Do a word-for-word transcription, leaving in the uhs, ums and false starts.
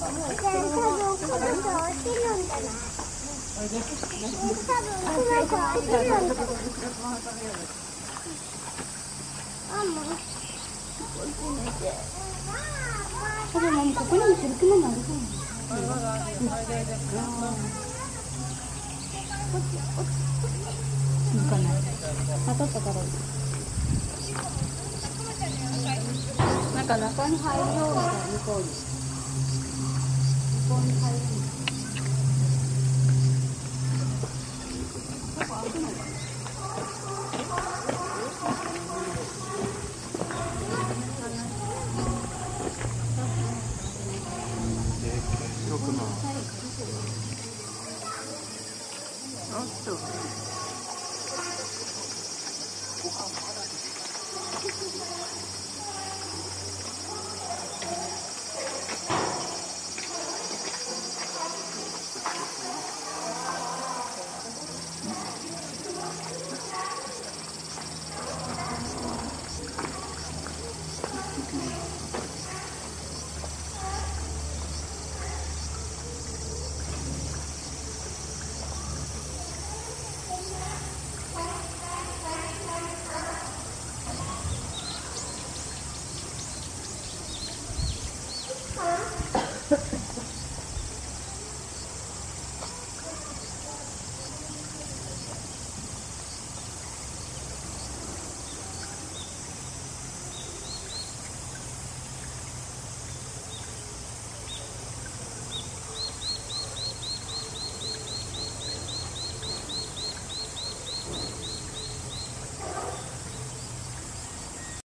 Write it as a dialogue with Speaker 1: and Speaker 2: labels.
Speaker 1: 多分もうここにもシルクのもあるかも。向かない。当たったから。なんか中に入るようみたいな向こうに。向こうに入る。